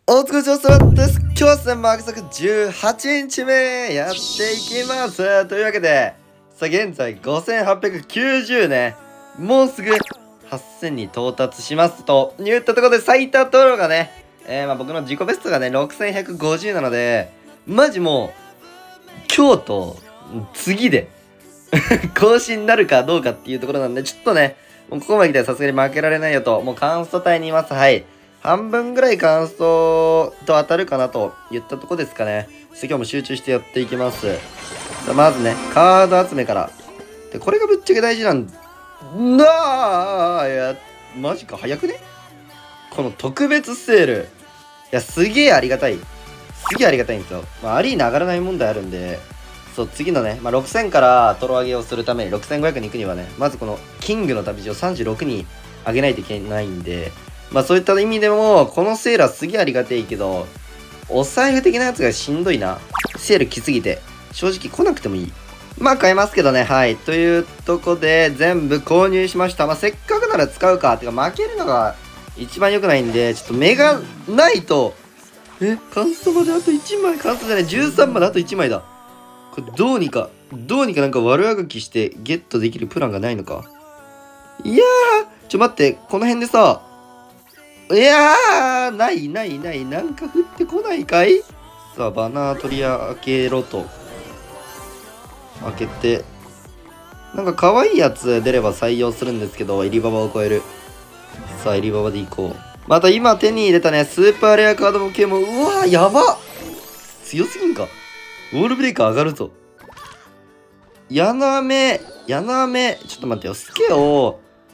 お疲れ様です。今日はですね、マーク作18日目やっていきます。というわけで、さあ現在5890ね、もうすぐ8000に到達しますといったところで最多登録がね、僕の自己ベストがね、6150なので、マジもう、今日と次で更新になるかどうかっていうところなんで、ちょっとね、もうここまで来たらさすがに負けられないよと、もうカンスト隊にいます。はい。半分ぐらいカンストと当たるかなと言ったとこですかね。今日も集中してやっていきます。さあまずね、カード集めから。で、これがぶっちゃけ大事なんだいや、マジか、早くねこの特別セール。いや、すげえありがたい。すげえありがたいんですよ。まあ、アリーナ上がらない問題あるんで、そう、次のね、6000からトロ上げをするために、6500に行くにはね、まずこのキングの旅路を36に上げないといけないんで、まあそういった意味でも、このセールはすげえありがていけど、お財布的なやつがしんどいな。セール来すぎて。正直来なくてもいい。まあ買えますけどね、はい。というとこで、全部購入しました。まあせっかくなら使うか。てか負けるのが一番良くないんで、ちょっと目がないと、カンストまであと1枚。カンストじゃない、13まであと1枚だ。これどうにかなんか悪あがきしてゲットできるプランがないのか。いやー、待って、この辺でさ、いやー、ない。なんか降ってこないかい。さあ、バナー取り開けろと。開けて。なんか可愛いやつ出れば採用するんですけど、エリババを超える。さあ、エリババでいこう。また今手に入れたね、スーパーレアカードも系も、うわー、やば強すぎんか。ウォールブレイカー上がるぞ。やなめ。ちょっと待ってよ。スケを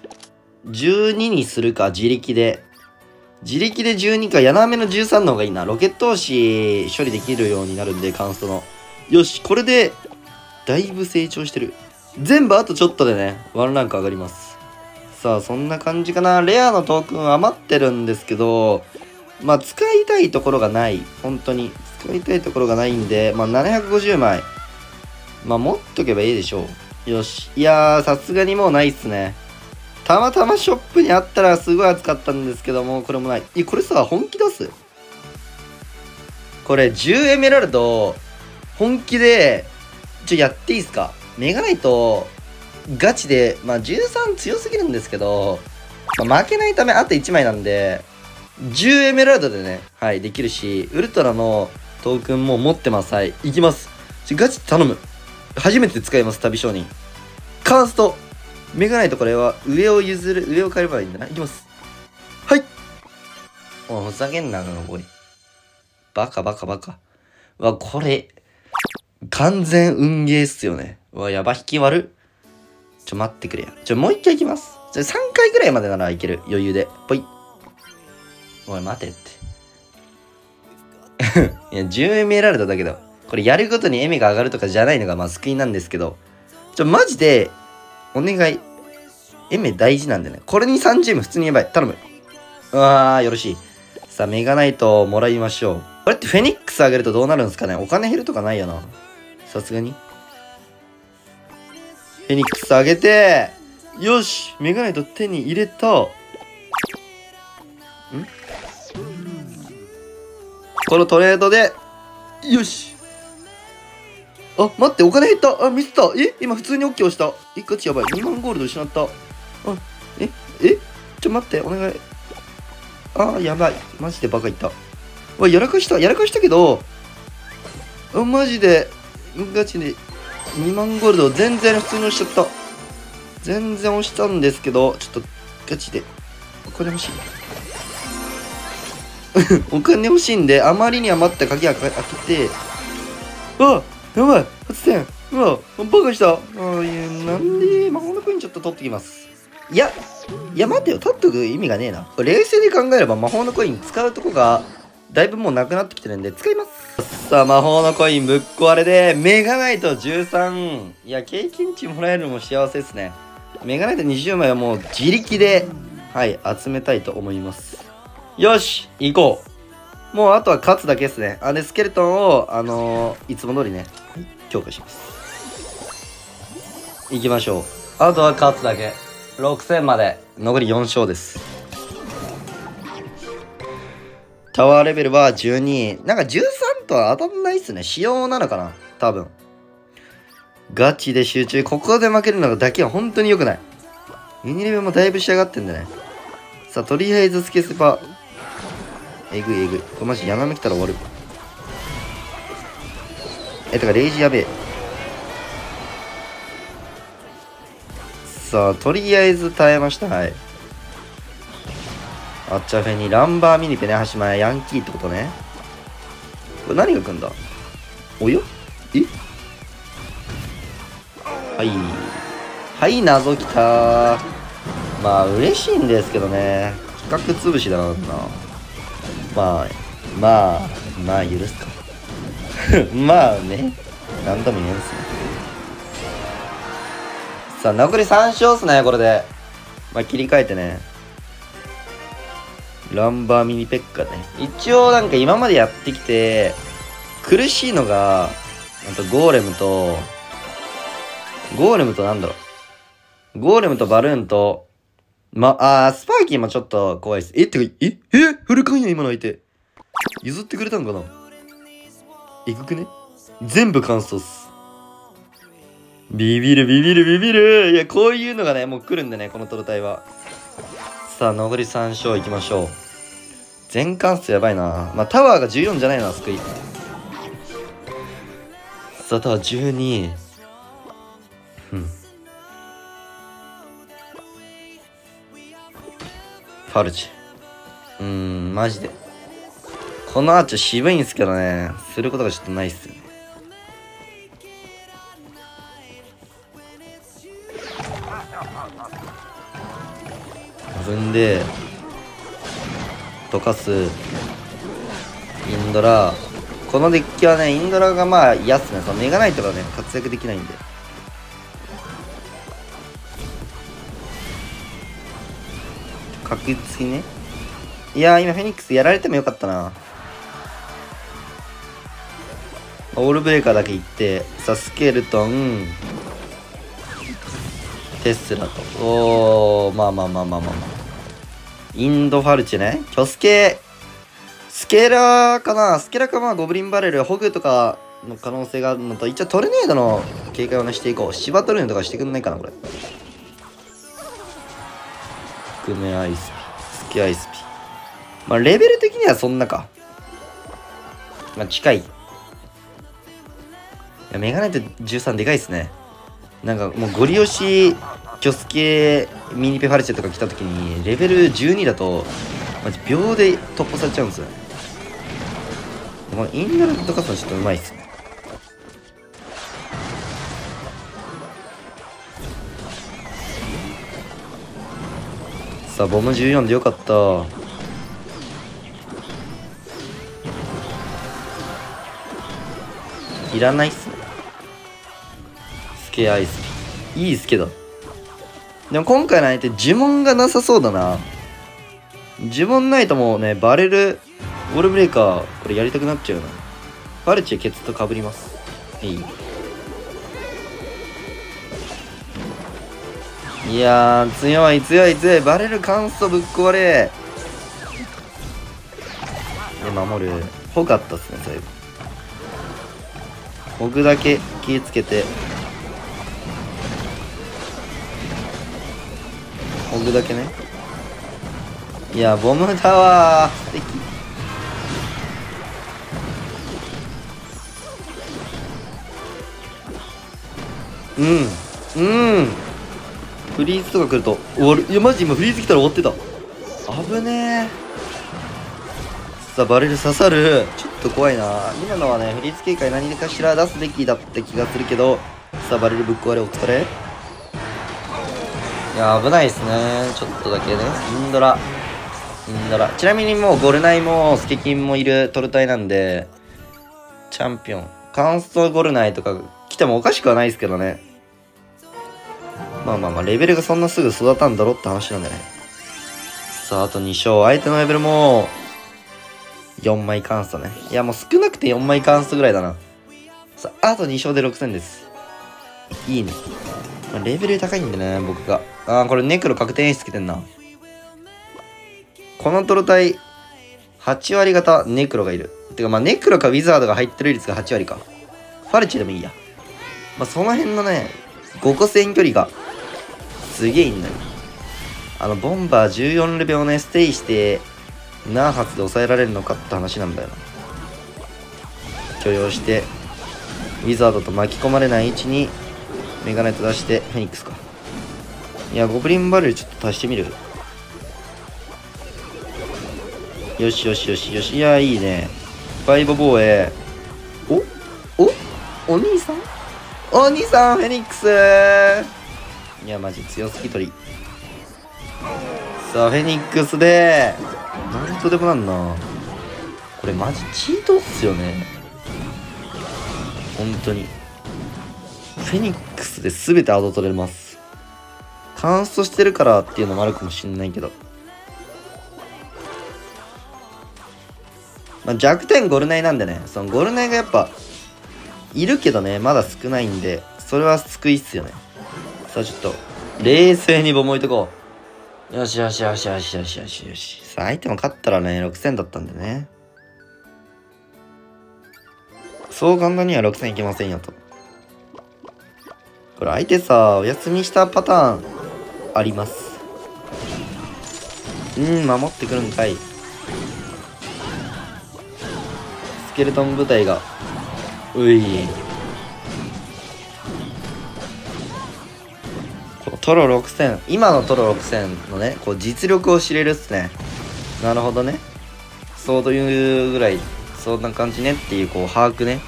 12にするか、自力で。自力で12か、柳目の13の方がいいな。ロケット押し処理できるようになるんで、カンストの。よし、これで、だいぶ成長してる。全部あとちょっとでね、ワンランク上がります。さあ、そんな感じかな。レアのトークン余ってるんですけど、まあ、使いたいところがない。本当に。使いたいところがないんで、まあ、750枚。まあ、持っとけばいいでしょう。よし。いやー、さすがにもうないっすね。たまたまショップにあったらすごい熱かったんですけども、これもない。これさ、本気出す？これ10エメラルド、本気で、やっていいっすか？メガナイト、ガチで、まあ13強すぎるんですけど、まあ、負けないためあと1枚なんで、10エメラルドでね、はい、できるし、ウルトラのトークンも持ってます。はい、いきます。ガチ頼む。初めて使います、旅商人。カースト。メガナイトこれは上を変えればいいんだな。いきます。はい。ふざけんな、おい。バカ。これ、完全運ゲーっすよね。やば、引き悪。待ってくれや。もう一回いきます。3回ぐらいまでならいける。余裕で。ぽい。おい、待てって。いや、10エメラルドだけど、これやるごとにエメが上がるとかじゃないのが、まあ、救いなんですけど、マジで、お願い。エメ大事なんでね。これに30円普通にやばい。頼む。よろしい。さあ、メガナイトもらいましょう。これってフェニックスあげるとどうなるんですかね？お金減るとかないよな。さすがに。フェニックスあげて、よしメガナイト手に入れた。このトレードで、よし。あ、待って、お金減った。ミスった。今普通に OK 押した。ガチやばい。2万ゴールド失った。待って、お願い。やばい。マジでバカ言った。やらかしたけど、マジで、ガチで、2万ゴールド全然普通に押しちゃった。全然押したんですけど、ちょっと、ガチで、お金欲しい。お金欲しいんで、あまりに余った鍵開けて、やばい !8000! バカした。なんで、魔法のコインちょっと取ってきます。いや、待ってよ。取っとく意味がねえな。冷静に考えれば魔法のコイン使うとこが、だいぶもうなくなってきてるんで、使います。さあ、魔法のコインぶっ壊れで、メガナイト13。いや、経験値もらえるのも幸せですね。メガナイト20枚はもう自力で、はい、集めたいと思います。よし、行こう。もうあとは勝つだけですね。で、スケルトンを、いつも通りね、強化します。行きましょう。あとは勝つだけ。6000まで残り4勝です。 タワーレベルは12。なんか13とは当たんないっすね。仕様なのかな多分。ガチで集中。ここで負けるのだけは本当に良くない。ユニレベルもだいぶ仕上がってんだね。さあ、とりあえずスケスパ。えぐいえぐい。これマジ柳来たら終わる。てかレイジやべえ。さあ、とりあえず耐えました。はい。あっちゃフェにランバーミニペね、端前ヤンキーってことね。これ何が来んだおよえはい。はい、謎きたー。まあ、嬉しいんですけどね。企画潰しだな。まあ、許すか。まあね。なんとも言えんすね。さあ、残り3勝っすね、これで。まあ、切り替えてね。ランバーミニペッカね。一応なんか今までやってきて、苦しいのが、あとゴーレムとなんだろう。ゴーレムとバルーンと、スパーキーもちょっと怖いです。フルカンや今の相手。譲ってくれたんかなえぐくね全部乾燥っす。ビビる。いや、こういうのがね、もう来るんでね、このトロタイは。さあ、残り3勝いきましょう。全貫数やばいな。まあ、タワーが14じゃないな、救い。さあ、タワー12。ファルチ。マジで。このアーチ渋いんすけどね、することがちょっとないっすよね。踏んで、溶かす、インドラ。このデッキはね、インドラがまあ嫌っすね。そのメガナイトがね、活躍できないんで。確実にね。いやー、今フェニックスやられてもよかったな。オールブレーカーだけいって、さあ、スケルトン、テスラと。まあ。インドファルチね。キョスケ、スケラーかなスケラーかまあゴブリンバレル、ホグとかの可能性があるのと、一応トルネードの警戒をねしていこう。シバトルネードとかしてくんないかなこれ。グメアイスピ、スケアイスピ。まあレベル的にはそんなか。まあ近い。いや、メガネって13でかいっすね。なんかもうゴリ押し、キョスケミニペファルチェとか来た時にレベル12だとマジ秒で突破されちゃうんですよね。このインドルとかすのちょっとうまいっすね。さあボム14でよかった。いらないっすね。スケアイスピいいっすけど。でも今回の相手呪文がなさそうだな。呪文ないともうね、バレル、ウォールブレーカー、これやりたくなっちゃうな。バルチェケツとかぶります。いやー、強い。バレル乾燥ぶっ壊れ。で、守る。ほかったっすね、最後。ホグだけ気ぃつけて。ホグだけね。いや、ボムタワー、素敵。フリーズとか来ると終わる。いや、マジ今フリーズ来たら終わってた。危ねえ。さあ、バレル刺さる。ちょっと怖いな。今のはね、フリーズ警戒何かしら出すべきだった気がするけど、さあ、バレルぶっ壊れお疲れ。いや、危ないですね。ちょっとだけね。インドラ。ちなみにもうゴルナイもスケキンもいるトルタイなんで、チャンピオン。カンストゴルナイとか来てもおかしくはないですけどね。まあ、レベルがそんなすぐ育たんだろって話なんでね。さあ、あと2勝。相手のレベルも、4枚カンストね。いや、もう少なくて4枚カンストぐらいだな。さあ、あと2勝で6000です。いいね。レベル高いんでね、僕が。これネクロ確定演出つけてんな。このトロタイ、 8割型ネクロがいる。てかまあネクロかウィザードが入ってる率が8割か。ファルチでもいいや。まあその辺のね、5個線距離がすげえいいんだよ。ボンバー14レベルをね、ステイして何発で抑えられるのかって話なんだよな。許容して、ウィザードと巻き込まれない位置にメガネと出してフェニックスか。いや、ゴブリンバレルちょっと足してみる。よしよしよしよし。いや、いいね。ファイブ防衛。お兄さんお兄さんフェニックス。いや、マジ強すぎとり。さあ、フェニックスで、なんとでもなんな。これマジチートっすよね。本当に。フェニックスで全てアド取れます。カンストしてるからっていうのもあるかもしんないけど。まあ、弱点ゴルナイなんでね、そのゴルナイがやっぱ、いるけどね、まだ少ないんで、それは救いっすよね。さあちょっと、冷静にボム置いとこう。よしよしよしよしよしよしよし。さあ相手も勝ったらね、6000だったんでね。そう簡単には6000いけませんよと。これ相手さ、お休みしたパターン、あります。守ってくるんかい。スケルトン部隊がトロ6000、今のトロ6000のね、こう実力を知れるっすね。なるほどね。そういうぐらい、そんな感じねっていう、こう把握ね。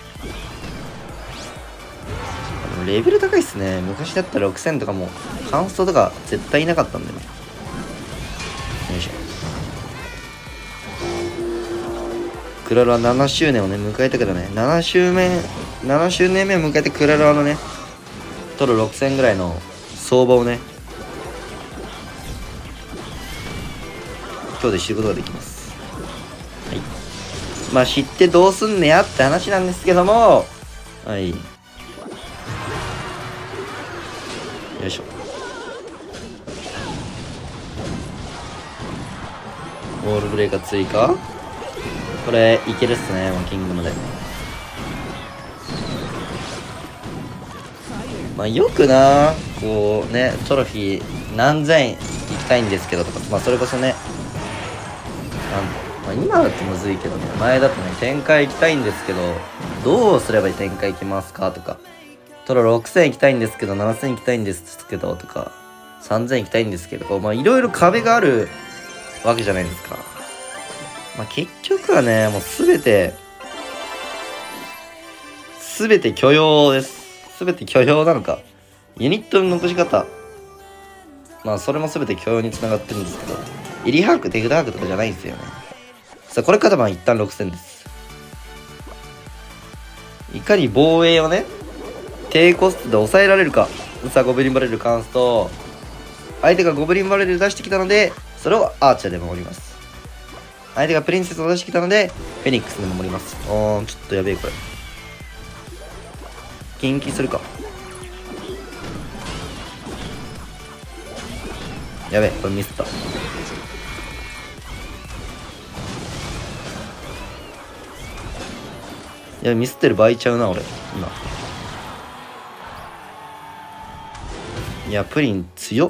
レベル高いっすね。昔だったら6000とかもカンストとか絶対いなかったんだよね。よいしょ。クラロワ7周年をね、迎えたけどね、7周年目を迎えてクラロワのね、トロ6000ぐらいの相場をね、今日で知ることができます。はい。まあ知ってどうすんねやって話なんですけども、はい。よいしょ。ウォールブレーカー追加。これいけるっすね、もうキングムで。まあよくな、こうね、トロフィー何千行きたいんですけどとか、まあそれこそね、まあ、今だとむずいけどね、前だとね、展開行きたいんですけど、どうすれば展開行きますかとか、トロ6000行きたいんですけど、7000行きたいんですけどとか、3000行きたいんですけど、まあいろいろ壁があるわけじゃないですか。まあ結局はね、もうすべて許容です。すべて許容なのか。ユニットの残し方。まあそれもすべて許容につながってるんですけど、入り把握、手札把握とかじゃないんですよね。さあこれからまあ一旦6000です。いかに防衛をね、低コストで抑えられるか。さあゴブリンバレルカンスト。相手がゴブリンバレル出してきたので、それをアーチャーで守ります。相手がプリンセスを出してきたので、フェニックスで守ります。ちょっとやべえこれ。近畿するか。やべえ、これミスった。やべ、ミスってる場合ちゃうな、俺。今。いや、プリン強っ。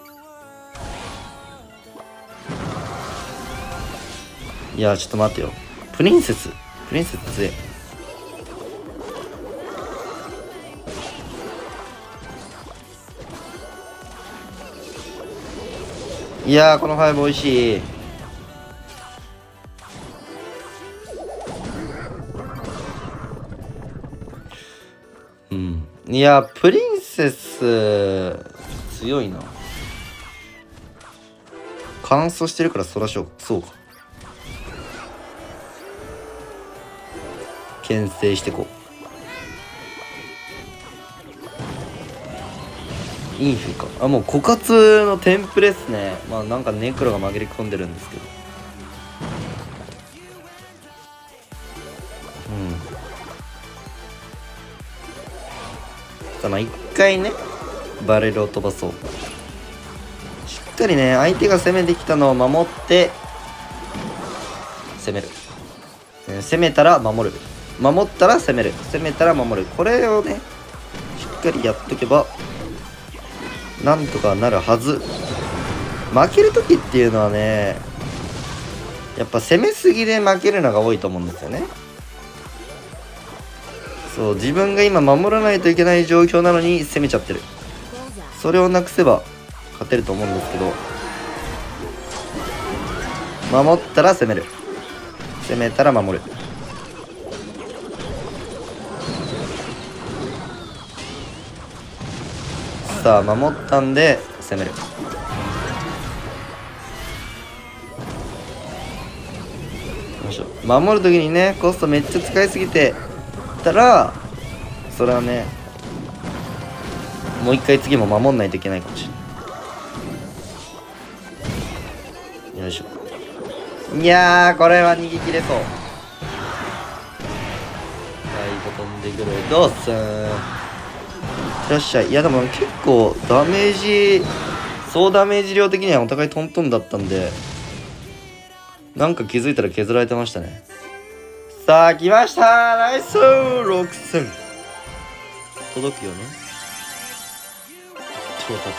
いや、ちょっと待ってよ。プリンセス強い。いやー、この5美味しい。いやー、プリンセス強いな。乾燥してるからそらしょう。そうか。牽制してこう。インフか。もう枯渇のテンプレっすね。まあなんかネクロが紛れ込んでるんですけど。さあまあ一回ね、バレルを飛ばそう。しっかりね、相手が攻めてきたのを守って、 攻める。攻めたら守る。守ったら攻める。攻めたら守る。これをね、しっかりやっとけば、なんとかなるはず。負けるときっていうのはね、やっぱ攻めすぎで負けるのが多いと思うんですよね。そう、自分が今守らないといけない状況なのに攻めちゃってる。それをなくせば勝てると思うんですけど、守ったら攻める。攻めたら守る。さあ、守ったんで攻める。よいしょ。守るときにね、コストめっちゃ使いすぎてたら、それはね、もう一回次も守んないといけないかもしれない。よいしょ。いやー、これは逃げ切れそう。最後飛んでくる。どうすん。いらっしゃい。いや、でも結構ダメージ、総ダメージ量的にはお互いトントンだったんで、なんか気づいたら削られてましたね。さあ、来ました。ナイス !6000。届くよね。到達です。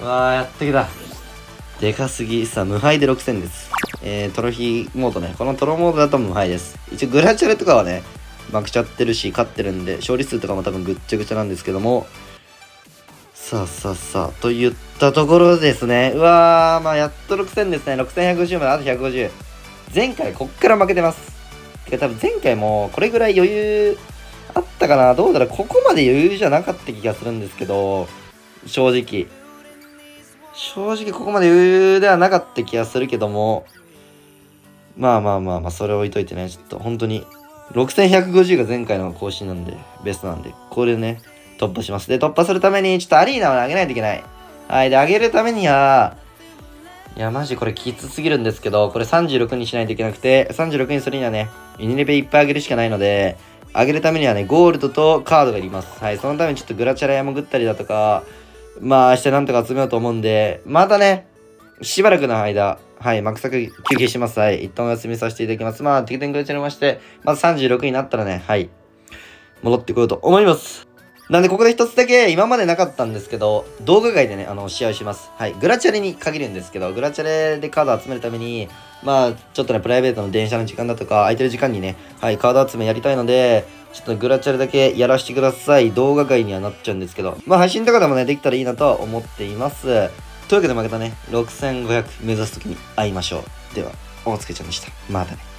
わあ、やってきた。でかすぎ。さあ、無敗で6000です。トロフィーモードね。このトロモードだと無敗です。一応、グラチャレとかはね、負けちゃってるし、勝ってるんで、勝利数とかも多分ぐっちゃぐちゃなんですけども。さあさあさあ、といったところですね。うわー、まあ、やっと6000ですね。6150まであと150。前回、こっから負けてます。てか、多分前回も、これぐらい余裕あったかな。どうだろう。ここまで余裕じゃなかった気がするんですけど、正直ここまで余裕ではなかった気がするけども、まあ、それ置いといてね、ちょっと本当に、6150が前回の更新なんで、ベストなんで、これね、突破します。で、突破するために、ちょっとアリーナを上げないといけない。はい、で、上げるためには、いや、マジこれきつすぎるんですけど、これ36にしないといけなくて、36にするにはね、ユニレベいっぱい上げるしかないので、上げるためにはね、ゴールドとカードがいります。はい、そのためにちょっとグラチャラや潜ったりだとか、まあ、明日なんとか集めようと思うんで、またね、しばらくの間、はい、マクサク休憩します。はい、一旦お休みさせていただきます。まあ、適当にグラチャラまして、まず36になったらね、はい、戻ってこようと思います。なんで、ここで一つだけ、今までなかったんですけど、動画外でね、試合します。はい、グラチャレに限るんですけど、グラチャレでカード集めるために、まあ、ちょっとね、プライベートの電車の時間だとか、空いてる時間にね、はい、カード集めやりたいので、ちょっとグラチャレだけやらせてください。動画外にはなっちゃうんですけど、まあ、配信とかでもね、できたらいいなとは思っています。というわけで負けたね、6500目指す時に会いましょう。では、おつけちゃんでした。またね。